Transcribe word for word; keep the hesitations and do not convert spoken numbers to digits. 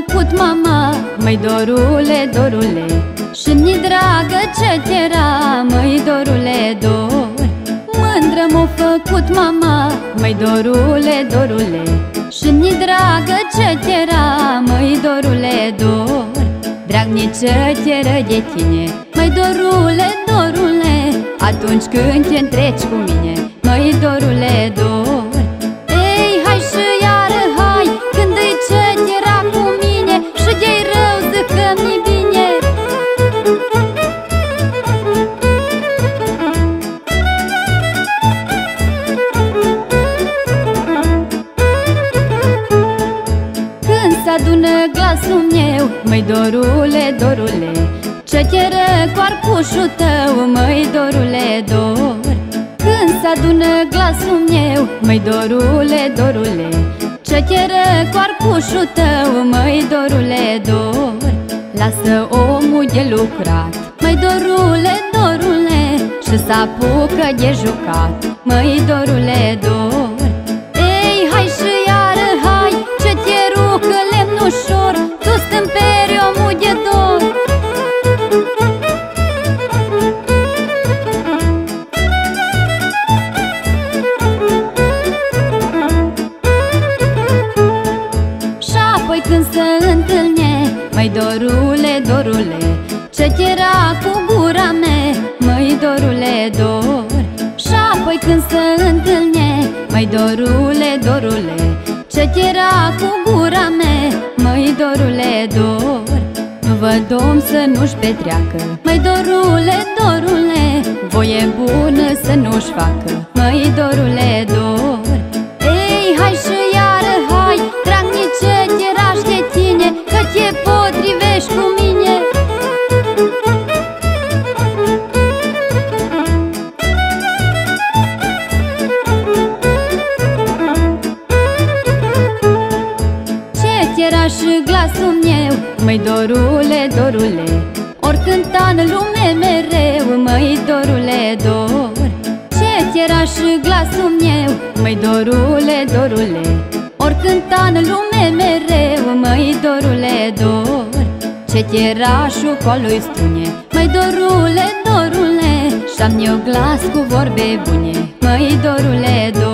făcut mama, măi dorule, dorule, și-mi dragă ce era, măi dorule, dor. Mândră m-a făcut mama, măi dorule, dorule, și-mi dragă ce era, măi dorule, dor. Dragnice cheră de tine, măi dorule, dorule, atunci când te întreci cu mine, măi dorule, dor. Ei, hai și iară, hai, când îi ce era cu mine, și de-i rău zic că mi-i bine. Când s-adună glasul meu, măi dorule, dorule, ce cheră corpușul tău, măi dorule, dor. Când s-adună glasul meu, măi dorule, dorule, ce cheră corpușul tău, măi dorule, dor. Lasă omul de lucrat, măi dorule, dorule, și s-apucă de jucat, măi dorule, dor. Ei, hai și iară, hai, ce te rucă lemnușor, tu stâmperi omul de dor. Și-apoi când se întâlne, măi dorule, dorule, ce era cu gura mea, măi dorule, dor. Și-apoi când se întâlne, măi dorule, dorule, ce era cu gura mea, măi dorule, dor. Nu văd om să nu-și petreacă, măi dorule, dorule, voie bună să nu-și facă, măi dorule, dor. Ei, hai și iară, hai, dragnice, te rași de tine, că te potrivești cu mine. Era și glasul meu, măi dorule, dorule, ori cânta în lume mereu, măi dorule, dor. Ce era și glasul meu, măi dorule, dorule, ori cânta în lume mereu, măi dorule, dor. Ce era și colui spune, măi dorule, dorule, și-am eu glas cu vorbe bune, măi dorule, dor.